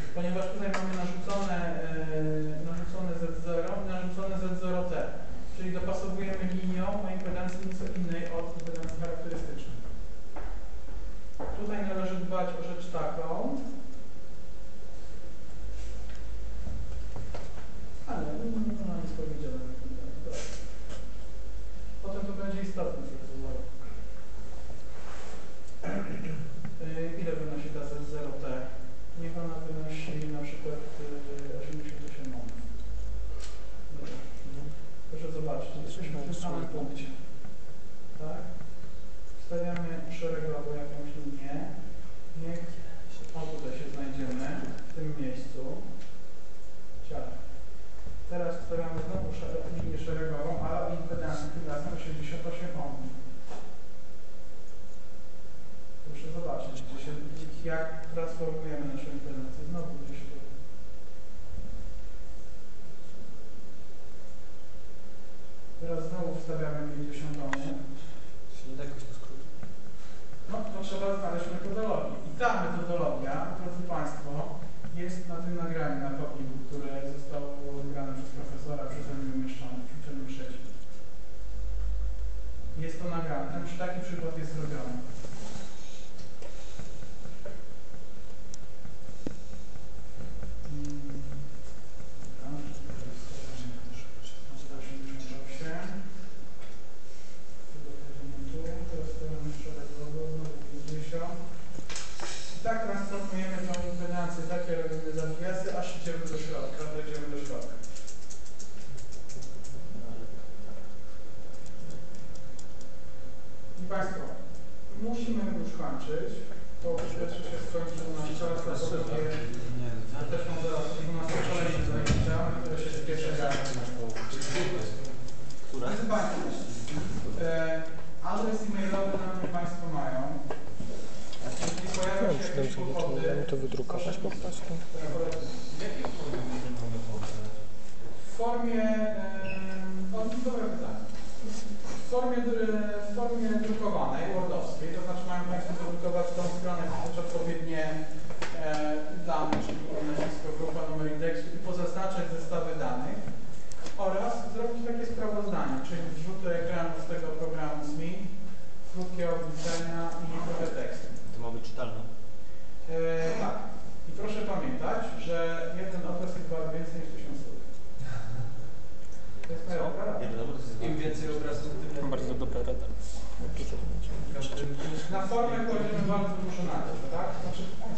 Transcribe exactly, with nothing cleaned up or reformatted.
ponieważ tutaj mamy narzucone, yy, narzucone Z zero i narzucone Z zero T, czyli dopasowujemy linią o impedancji nieco innej od impedancji charakterystycznej. Tutaj należy dbać o rzecz taką, ale nie ma nic powiedziane. Potem to będzie istotne Z zero. Ile wynosi ta Z zero T? Niech ona wynosi na przykład osiemdziesiąt osiem ohmów. Proszę zobaczyć, jesteśmy w tym samym punkcie. Tak? Wstawiamy szeregowo jakąś linię. Niech o tutaj się znajdziemy, w tym miejscu. Ciach. Teraz wstawiamy znowu linię szeregową, ale impedancją tym razem osiemdziesiąt osiem ohmów. Proszę zobaczyć, gdzie się, jak transformujemy naszą impedancję. Znowu gdzieś tu. Teraz znowu wstawiamy pięćdziesiąt ohmów. Nie da jakoś to skrócić. No to trzeba znaleźć metodologię. I ta metodologia, drodzy Państwo, jest na tym nagraniu na topiku, które zostało wygrane przez profesora, przeze mnie umieszczone w ćwiczeniu trzecim. Jest to nagrane. Tam już taki przykład jest zrobiony. I tak transformujemy tą impedancję, takie robimy zawiasy, aż idziemy do środka, dojdziemy do środka. I Państwo, musimy już kończyć, bo pierwszy się skończył nasz czas, a po drugie też mam zaraz dwunastej kolejne zajęcia, które się spieszę. Drodzy Państwo, e, adres e-mailowy na tym Państwo mają. Jeśli pojawią się jakieś kłopoty, to wydrukować po prostu. W jakiej formie możemy pobrać? W formie, e, o, dobre pytanie. W formie, w formie drukowanej, wordowskiej, to znaczy mają Państwo wydrukować tą stronę, też odpowiednie e, dane, czyli nazwisko, grupa, numer indeksu i pozaznaczać zestawy danych oraz zrobić takie sprawozdanie, czyli wrzuty ekranu z tego programu S M I, krótkie obliczenia i trochę tekstu. To ma być czytelne? E, tak. I proszę pamiętać, że jeden obraz jest wart więcej niż tysiąc słów. To jest moja rada. Im więcej obrazów, tym Bardzo dobra rada. Na formę kładziemy bardzo dużo na to, tak? Znaczy